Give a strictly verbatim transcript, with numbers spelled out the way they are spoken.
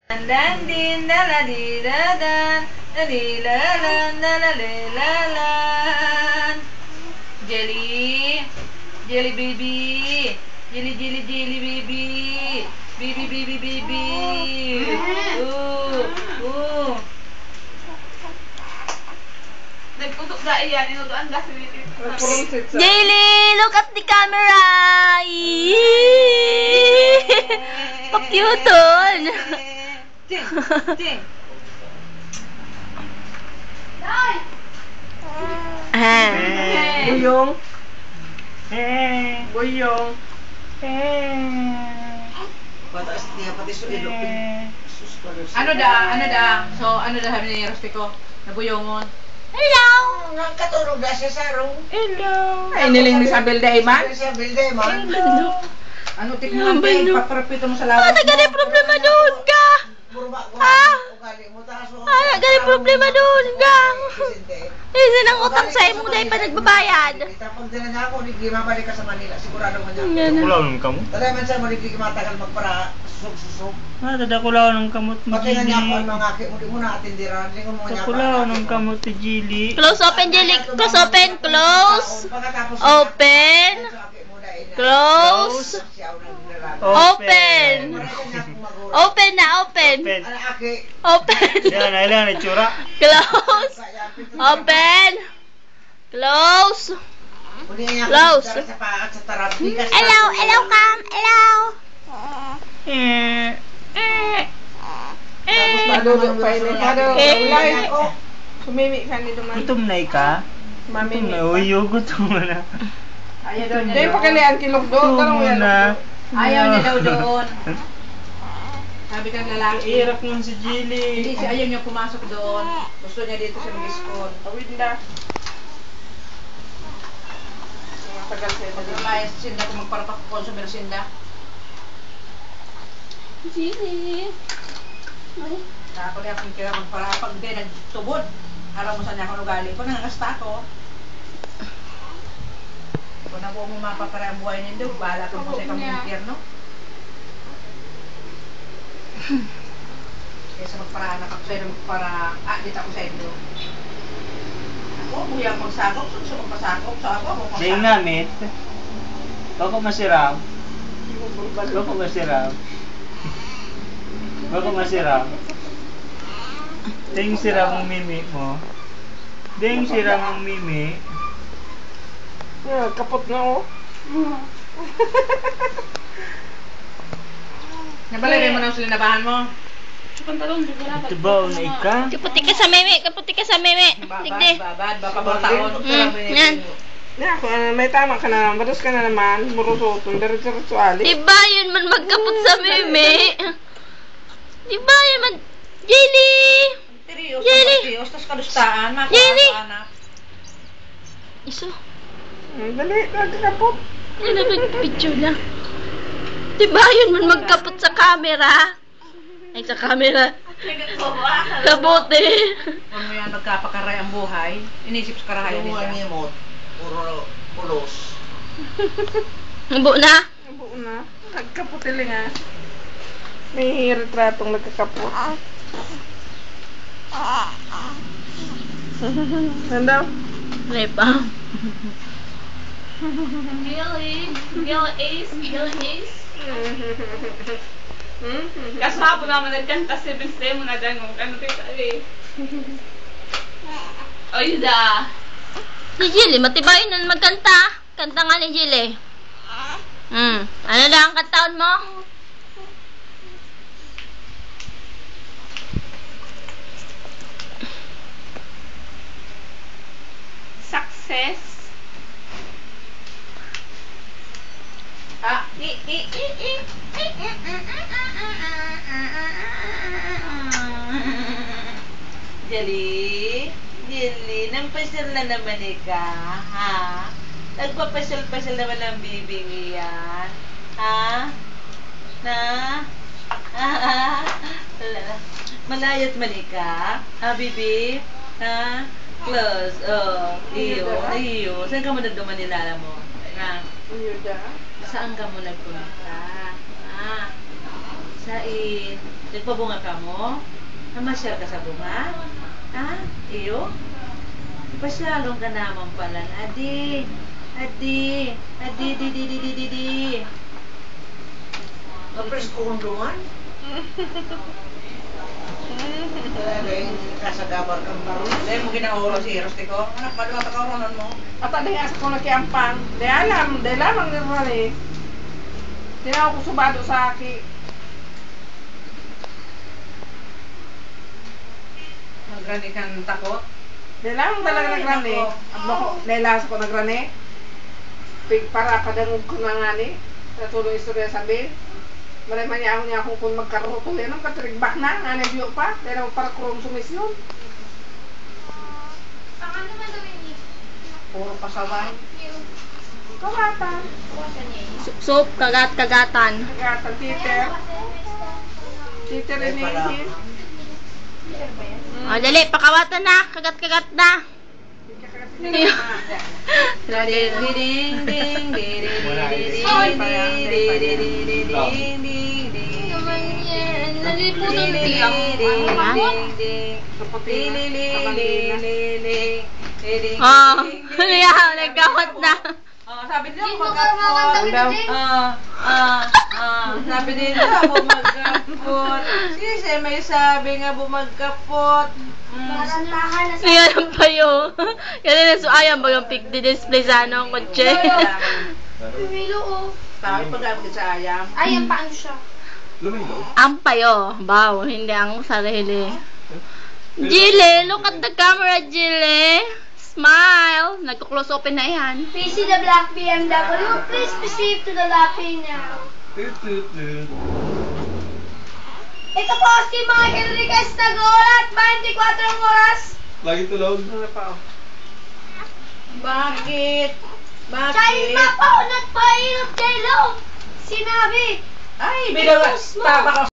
Dan din dala di dadan di lalan dala lalan. Jelly, jelly baby, jelly jelly jelly baby, baby baby baby. Uh, uh. Nagputok sa iyan, inutuan gas ni Jelly, look at the camera. Pa-cute-on. Ting, ting. Ah. Buyong. Eh, buyong. Eh. Pataas niya pati sa ilopin. Ano da, ano da? So, ano da sabi ni Rostico? Nabuyongon. Hello. Nagkatulog na siya sa room. Hello. Ay, niling ni Sabel Dayman. Sa Bilde, man. Hello. Ano tignan mo ipaparapito mo sa lawas Ano gani problema doon ka? Ah. Ano gani problema doon ka? Isa nang utang sa imo dahil pa nagbabayad. Tapos din na ako, hindi mabalik ka sa Manila. Sigurado man niya. Kulaw ng kamot. Talay man siya mo, hindi matagal magpara susuk-susuk. Ah, tada kulaw ng kamot mo, Pati na niya ako Jilly. ang mga aki mo, di mo na atindiran. Hindi ko mo Sa niya kulaw ng kamot si Jilly. Close open Jelly. Close open. Close. Open. Close. Open. Open na open. Open. Open. Yan, ilan na itsura. Close. Open. Close. Close. Hello, hello, Cam. Hello. Eh. Eh. Eh. Madudong pa ini. Eh. Sumimi ka nito man. Gutom na ka? Gutom na. Uy, yo, gutom na. Ayaw daw niya Dahil doon. pakilian kilog do. Gutom Tarong yan. na. Ayaw niya daw doon. Sabi ng lalaki. Iirak mo si Hindi Jilly. siya ayaw niya pumasok doon. Gusto niya dito siya mag-school. Awid na. Matagal sa'yo. Pag lumayas si Sinda kung magparapak-consumer Sinda. Jelly. Ako niya kung kaya magpara. Pag hindi nagtubod. Alam mo saan niya ako ugali ko. Nangangasta ako. Kung na po mo mapapara ang buhay nindo, bahala kang kung sa ikang impyerno. Kaysa magparaan ako sa'yo na magpara. Ah, dito ako sa inyo. Ako, buyang magsakop. Gusto mong pasakop. So ako, ako Dahil magsakop. namit. Bako masiram. Bako masiram. Bako masiram. Dahil siram ang mimi mo. Dahil siram ang mimi. Yeah, kapot na oh. Nabalagay mo na sa linabahan mo. Ito ba na ika? Kaputi ka sa meme. Kaputi ka sa meme. Babad, Tigde. babad, baka bortaon. Mm, yan. Yeah, kung ano, may tama ka na. Bados ka na naman. Murusotong. Diretso-diretso ali. Diba yun man magkapot sa meme? Diba yun man... Jelly! Tirios, Jelly! tirios, tas kadustaan, mga Jelly! anak. Iso. Hmm, dali, nagkakapot. Yan na picture lang. Diba yun man magkapot sa camera? Ay, sa camera. Kabote. Kung mo yan magkapakaray ang buhay, inisip sa karahayan Yung mga nila. nimot, puro pulos. Nabu na. Nabuo na. Nagkapotili nga. May retratong nagkakapot. Nanda? Lepa. Gilly, Gilly Ace, Gilly Ace. Hmm? Kaso hapon naman nagkanta si Biste mo na dyan mo. Ano tayo sabi? O yun da. Si Jilly, matibay nun magkanta. Kanta nga ni Jilly. Hmm. Ano na ang kantaon mo? Success. Ah, i, i, i, i. Jelly, Jelly, nampasyal na naman ika, ha? Nagpapasyal-pasyal naman ang bibing iyan, ha? Na? Ah, malayot man ika, ha, bibi? Ha? Close, oh, iyo, iyo. Saan ka mo nagduman nilala mo? Ha? Ayuda. Saan ka mo nagpunta? Ah, sain. Nagpabunga ka mo? Namasyal ka sa bunga? Ha? Iyo? Pasyalong ka naman pala. Adi. Adi. Adi, di, di, di, di, di, di. Kapres ko kung duman. Talaga yung kasagabar kang baro. Dahil mo ginauro si Eros, tiko. Anak, maluwa ka kauronan mo. At ano yung asa ko nakiampang. Dahil alam, dahil lamang nirman eh. Tinaw ko subado sa aki. Nagrani kang takot. Dahil lamang talaga Ay, nagrani. nako. At bako, dahil lamang ko nagrani. Pig para kadangog ko na nga ni. Sa tuloy istorya sabihin. Malay man niya ako niya kung kung magkaroon ko yan. Ang katirigbak na, nga nabiyok pa. Dahil ako para kurong sumisyon. Ang ano man daw yun? Puro pasaway. Kawatan. Sup, kagat-kagatan. Kagatan, titer. Titer Ay, pala. inihin. O, dali, pakawatan na. Kagat-kagat na. Ding, ding, ding, ding, ding, ding, ding, ding. Naman yan. Nalipot Li, ang li, tiyak. li, ding, Ano? ding, ding. Li, li, li, li, li, li. Li, ding, Oh, ding, ding, ano yan? Nagkawat na. Oh, sabi nila Dito ka magkapot. daw. Ah, ah, ah. Sabi nila bumagkapot. Sisi, may sabi nga bumagkapot. Mm. Ayan ang payo. Yan na so ayan ba yung pic di-display sa ano ang kotse? Pumilo oh. Tao, pagkakit sa ayam. Ay, ang paano siya? Ang payo. Baw, hindi ang sarili. Jile, look at the camera, Jile. Smile. Nagko-close open na yan. P C the black B M W. Please proceed to the lobby now. Ito po si Michael Enriquez Nagolat, twenty-four oras. Lagi tulog. Ano pa oh. Bakit? Bakit? China po, nagpainot kay Lo. Sinabi, Ay, bilang Ipos mo. tama ka